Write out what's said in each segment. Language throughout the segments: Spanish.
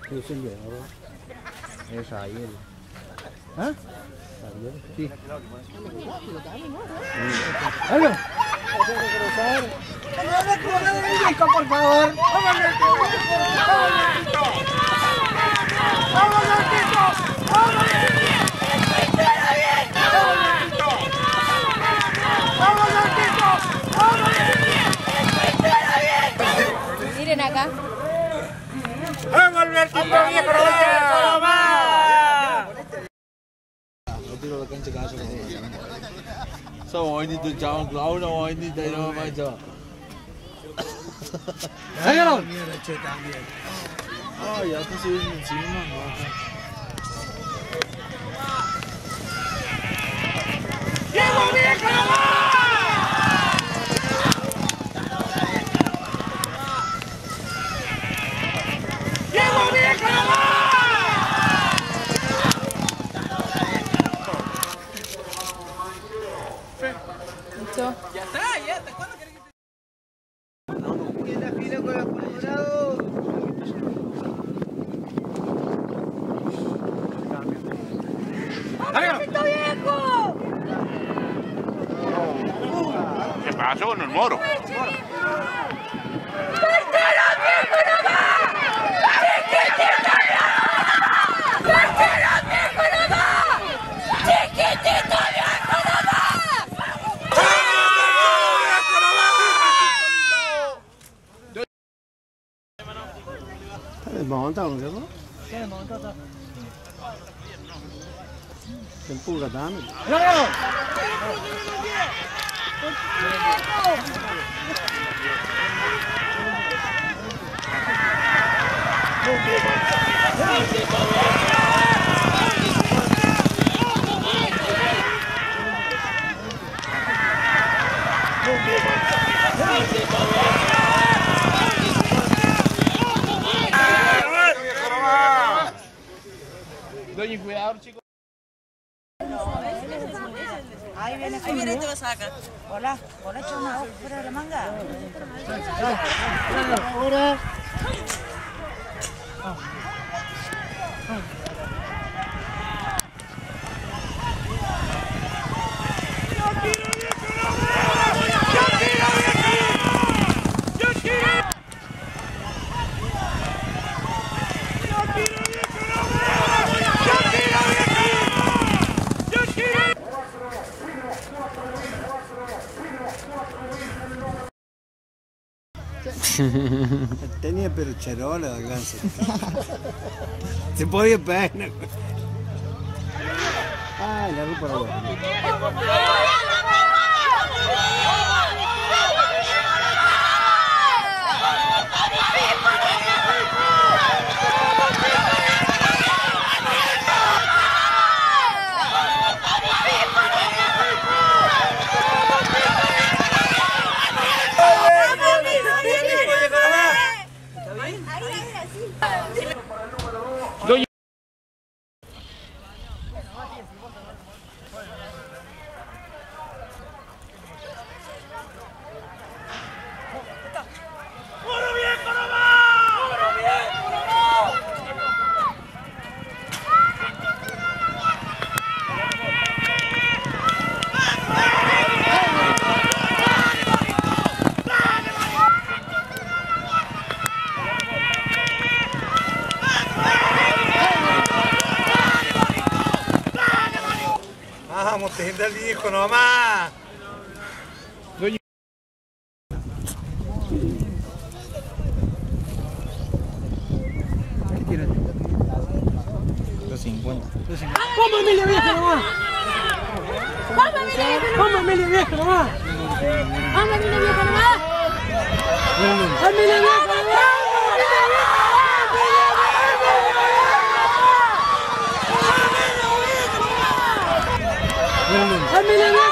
Yo siempre, ¿no? Es Ariel. ¿Ah? Ariel, sí. ¡Aló! ¡Por favor! Miren acá. ¡Vamos, Albertito viejo! ¡No más! No tiro la cancha cada vez. Sao hỏi đi từ chào lão đâu hỏi đi đây đâu mà chờ. ¡Sácalo! Ay, ya te estoy encima, ¿no? ¡Diego viejo, no más! ¡Diego viejo, no más! Listo. Ya está, ya está. ¿Cuándo querés que te... En la fila con los colorados. ¡Albertito viejo! ¿Qué pasó con el moro? ¡Portero viejo nomás! ¡Chiquitito viejo! ¡Portero viejo nomás! ¡Chiquitito viejo nomás! Está desmontado, ¿no es cierto? ¿Qué desmontado? El pulga también. Doña, cuidado, chicos. Ahí viene y te vas a sacar. Hola, hola, chama, fuera de la manga. Ahora. Tenía pero charola de ganso. Se podía pegar. Ay, la rupa la Vamos, te gente al hijo nomás. ¿Qué tiran? 250. ¡Vamos, Emilia Vieja nomás! ¡Vamos, Emilia Vieja nomás! ¡Vamos, Emilia Vieja nomás! ¡Emilia Vieja nomás! ¡Emilia Vieja!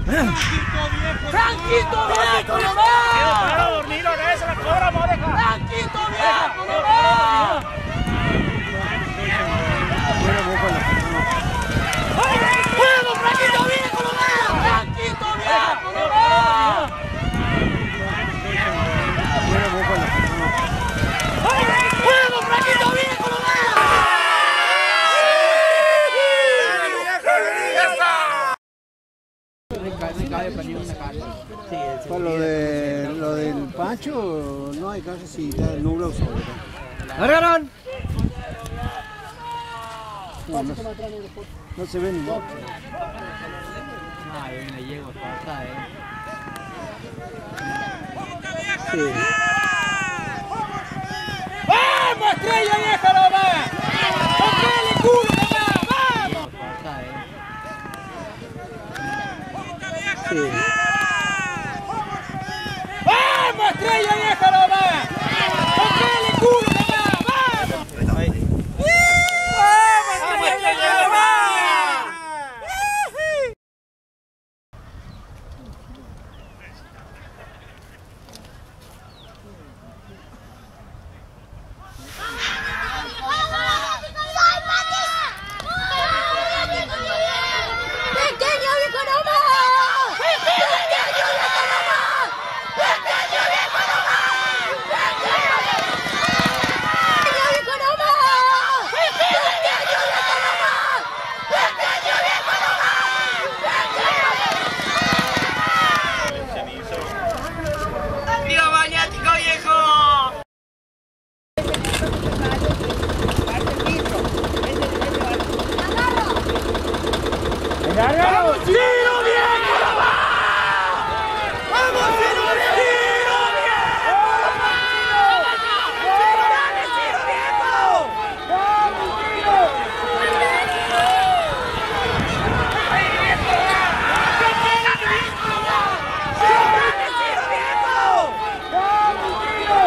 ¡Franquito viejo nomás! Para dormir, ahora esa la cobra, vamos a dejar. ¡Franquito viejo nomás! ¡Fuego, Franquito viejo nomás! ¡Franquito viejo nomás! ¡Fuego, Franquito viejo nomás! Para lo del Pancho, no hay caso si está nublado sobre. ¡Agarraron! No se ve ni nada. Ay, me llego para acá, Sí. ¡Vamos, estrella vieja nomás! ¡Tocale culo nomás! ¡Vamos! Sí. ¡Vamos, estrella vieja nomás! ¡Tocale culo nomás! ¡Vamos! ¡Vamos, estrella vieja nomás! ¡Pequeño viejo nomás! ¡Pequeño viejo nomás! ¡Pequeño viejo nomás! ¡Pequeño viejo nomás! ¡Pequeño viejo nomás! ¡Pequeño viejo nomás! ¡Viva Maniático viejo! ¡Vamos, Ciro viejo nomás! ¡Vamos, Ciro viejo! ¡Ciro viejo! ¡Dale, Ciro viejo! ¡Vamos, Ciro! ¡Dale, Ciro viejo! ¡Vamos, Ciro!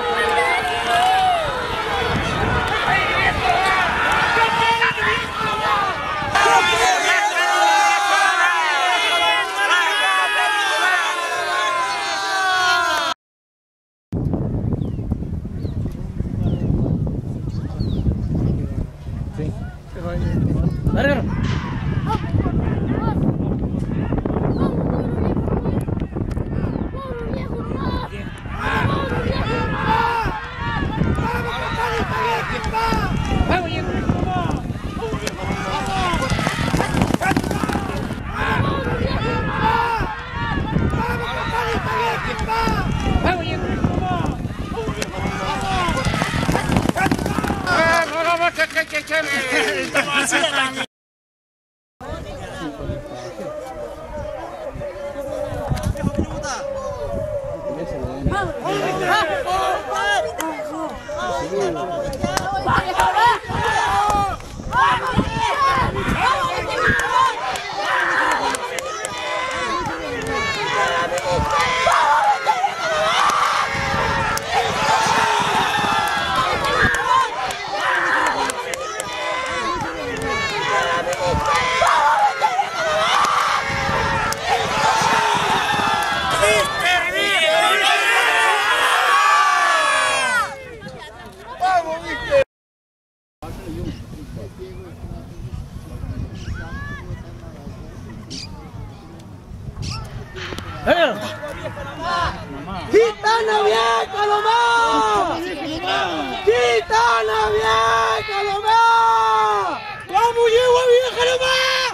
¡Gitana vieja nomás! ¡Gitana vieja nomás! ¡Vamos, yegua vieja nomás!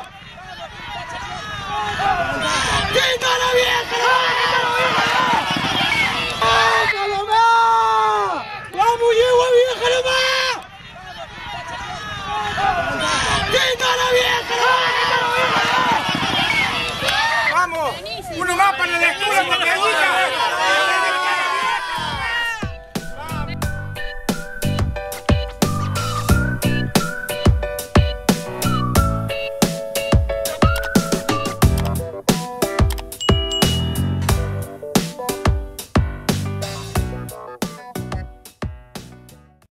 ¡Gitana vieja nomás! ¡Vieja nomás! ¡Vamos, yegua vieja nomás! ¡Gitana vieja nomás! ¡Vamos! ¡Uno más para la lectura, porque